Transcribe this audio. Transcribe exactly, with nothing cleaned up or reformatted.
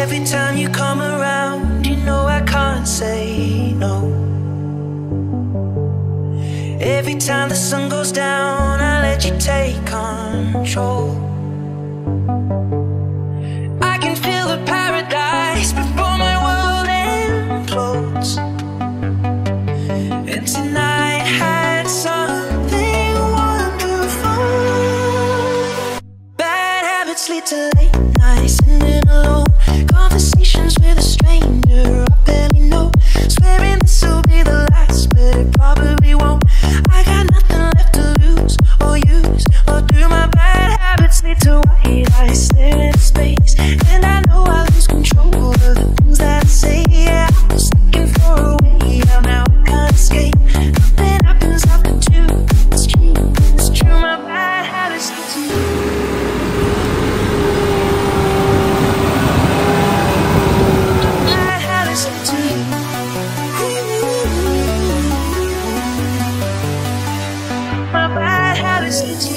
Every time you come around, you know I can't say no. Every time the sun goes down, I let you take control. I can feel the paradise before my world implodes. And tonight had something wonderful. Bad habits lead to late nights, sitting alone, conversations with a stranger I barely know. Swearing this will be the last, but it probably won't. I got nothing left to lose or use, or do my bad habits lead to white eyes staring into space? And I know I lose control of the things that I say. Yeah, I was looking for a way out, now I can't escape. Nothing happens after two. It's true, it's true, my bad habits lead to you. Bad habits lead to you. My bad habits lead to you.